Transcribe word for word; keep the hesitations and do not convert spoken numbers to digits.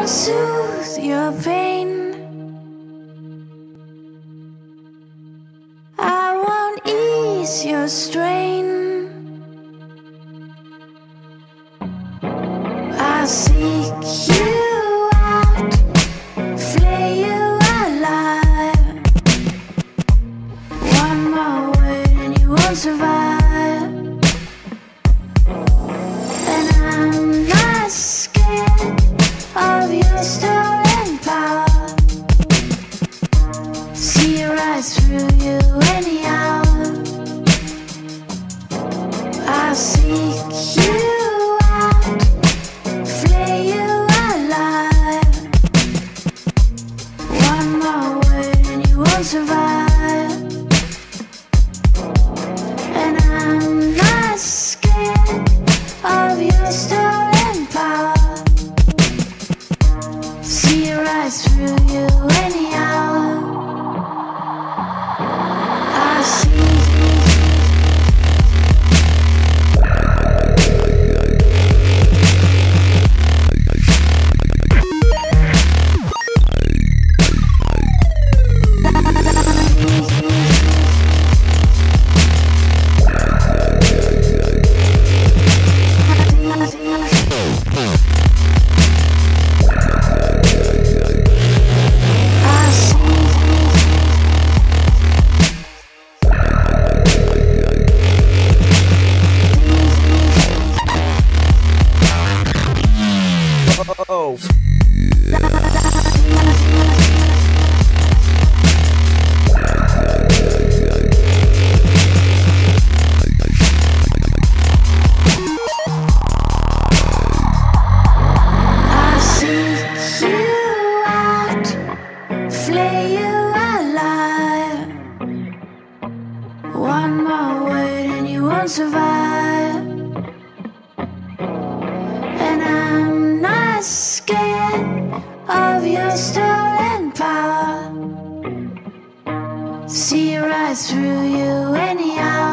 won't soothe your pain. I won't ease your strain. I'll seek you out, flay you alive. One more word and you won't survive. And I'm not scared of your stolen power. See right through you anyhow. I'll seek you out, flay you alive. One more word and you won't survive. And I'm not scared of your stolen power. See right through you anyhow. I see. Oh. I'll seek you out, flay you alive. One more word and you won't survive. And I'm not scared of your stolen power. See right through you anyhow.